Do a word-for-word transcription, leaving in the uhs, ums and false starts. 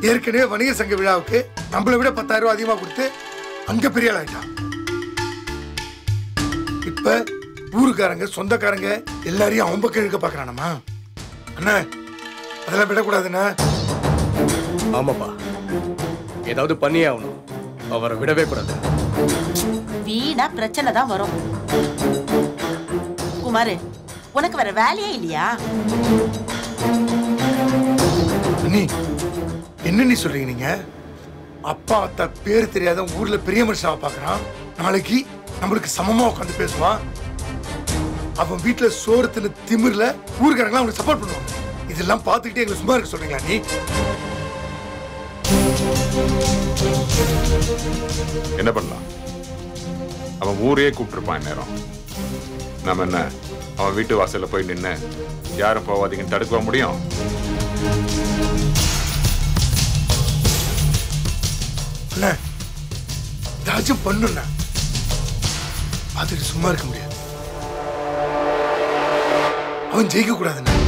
ஏற்கனவே வணிக சங்க விழாவுக்கு நம்மளை விட பத்தாயிரம் ரூபாய் அதிகமா கொடுத்து அங்க பெரிய ஆள் ஆயிட்டான். இப்ப ஊருக்காரங்க சொந்தக்காரங்க எல்லாரையும் அவன் பக்கம் இழுக்க பாக்குறானம்மா. அண்ணா அதெல்லாம் விடக்கூடாதுண்ணா. ஆமாப்பா, ஏதாவது பண்ணியே ஆகணும். அவரை விடவே கூடாது. வீணா பிரச்சனை தான் வரும். குமாரு, உனக்கு வேற வேலையே இல்லையா? அண்ணி என்ன நீ சொல்றீங்க? நீங்க அப்பா அத்தா பேர் தெரியாத ஊர்ல பெரிய மனுஷனாவை பாக்குறான். நாளைக்கு நம்மளுக்கு சமமா உட்காந்து பேசுவான். அவன் வீட்டுல சோறு தின்னு திமிர்ல ஊருக்காரங்க அவனுக்கு சப்போர்ட் பண்ணுவாங்க. இதெல்லாம் பார்த்துக்கிட்டே எங்களை சும்மா இருக்க சொல்றீங்களா? நீ என்ன பண்ணலாம்? அவன் ஊரையே கூப்பிட்டுருப்பான் நேரம். நம்ம என்ன அவன் வீட்டு வாசல்ல போய் நின்று யாரும் போவாதீங்கன்னு தடுக்க முடியும்? ஏதாச்சும் பண்ணுண்ணா, பார்த்துட்டு சும்மா இருக்க முடியாது. அவன் ஜெயிக்க கூடாதுண்ணா.